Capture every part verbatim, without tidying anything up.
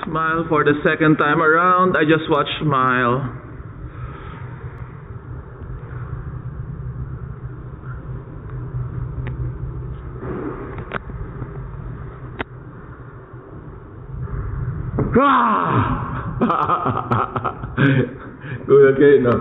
Smile for the second time around. I just watched Smile. Ah! Gulat kayo, no?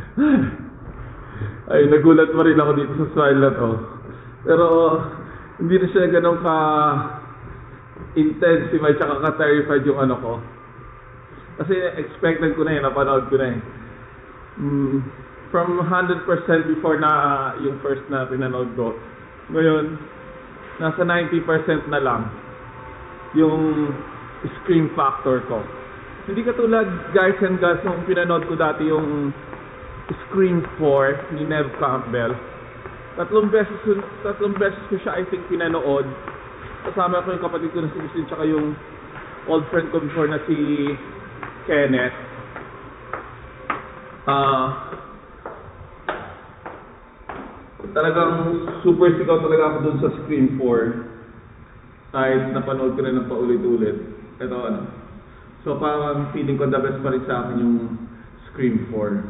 Ay, nagulat pa rin ako dito sa Smile na to. Pero, hindi na siya ganun ka intense, at saka ka-terrified yung ano ko. Kasi expected ko na yun, napanood ko na eh. Mm, from one hundred percent before na uh, yung first na pinanood ko. Ngayon, nasa ninety percent na lang yung scream factor ko. Hindi katulad guys and girls nung pinanood ko dati yung Scream four ni Neve Campbell. Tatlong beses, tatlong beses ko siya I think pinanood. Kasama ko yung kapatid ko na si Christine tsaka yung old friend ko before na si Kenneth. Ah, uh, talagang super sigaw talaga ako dun sa Scream four. Kahit napanood ko rin ng paulit-ulit. Ito ano. So parang feeling ko the best pa rin sa akin yung Scream four.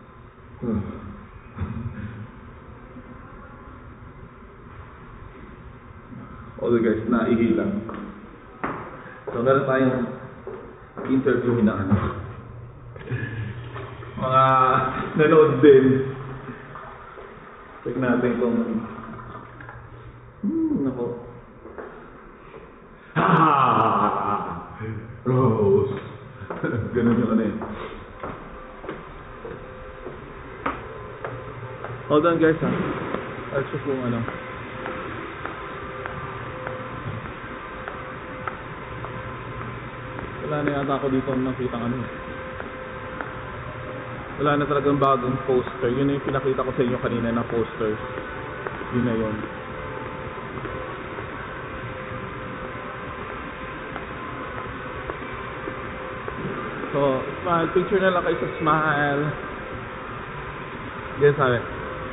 All guys, naihilang. So meron tayong interview na ano. Mga nanood din. Check natin kung hmm, nako. Ah! Rose. Ganun yung ano eh. Hold on guys ha. I'll check kung ano. Wala na yata ako dito nakita ng ano. Wala na talagang bagong poster. Yun na yung pinakita ko sa inyo kanina na poster. Yun na yun. So, smile. Picture na lang kayo sa Smile. Yes, sabi.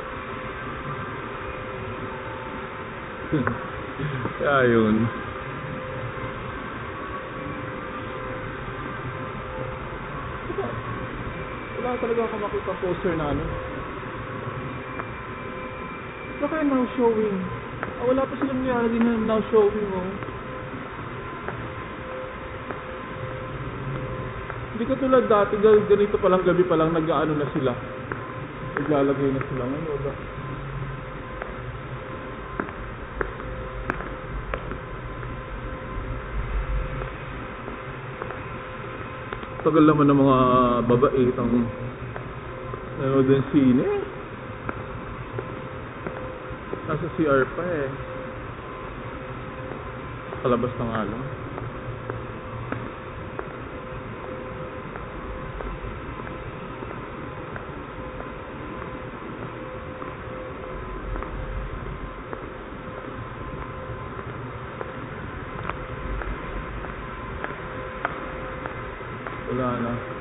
Kaya yun. Wala talaga ako makita poster na ano. Baka now showing. Ah, wala pa silang nilalagay na now showing oh. Hindi ka tulad dati, ganito palang gabi palang nag-ano na sila. Naglalagay na sila. Ano ba? Tagal naman ng mga babae itong ano din sine. Nasa C R pa eh. Palabas ng alam. Wala na.